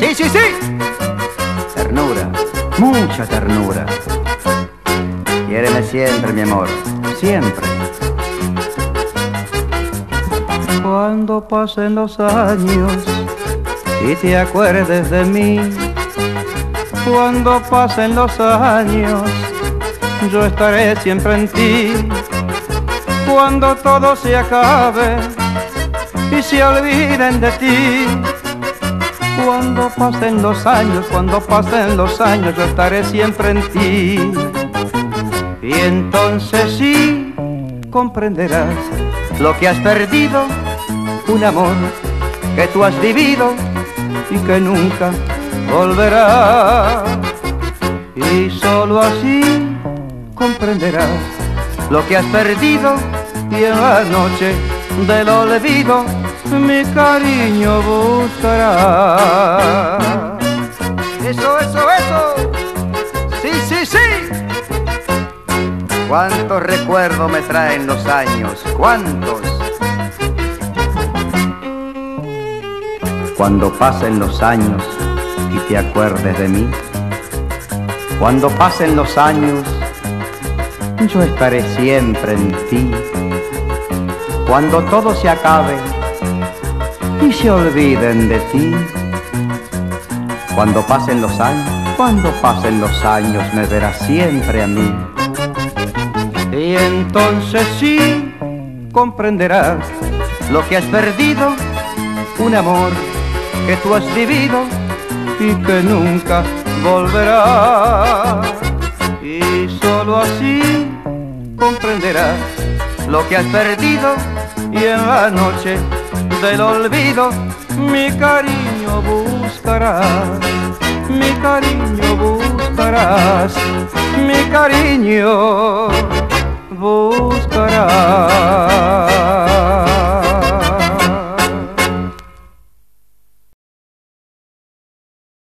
Sí, sí, sí. Ternura, mucha ternura. Quiéreme siempre, mi amor, siempre. Cuando pasen los años y te acuerdes de mí, cuando pasen los años, yo estaré siempre en ti. Cuando todo se acabe y se olviden de ti, cuando pasen los años, yo estaré siempre en ti. Y entonces sí comprenderás lo que has perdido, un amor que tú has vivido y que nunca volverá. Y solo así comprenderás lo que has perdido, y en la noche del olvido mi cariño buscará. Eso, eso, eso. Sí, sí, sí. Cuántos recuerdos me traen los años, cuántos. Cuando pasen los años y te acuerdes de mí, cuando pasen los años, yo estaré siempre en ti. Cuando todo se acabe y se olviden de ti, cuando pasen los años, me verás siempre a mí. Y entonces sí comprenderás lo que has perdido, un amor que tú has vivido y que nunca volverá. Y solo así comprenderás lo que has perdido, y en la noche del olvido mi cariño buscarás, mi cariño buscarás, mi cariño buscarás.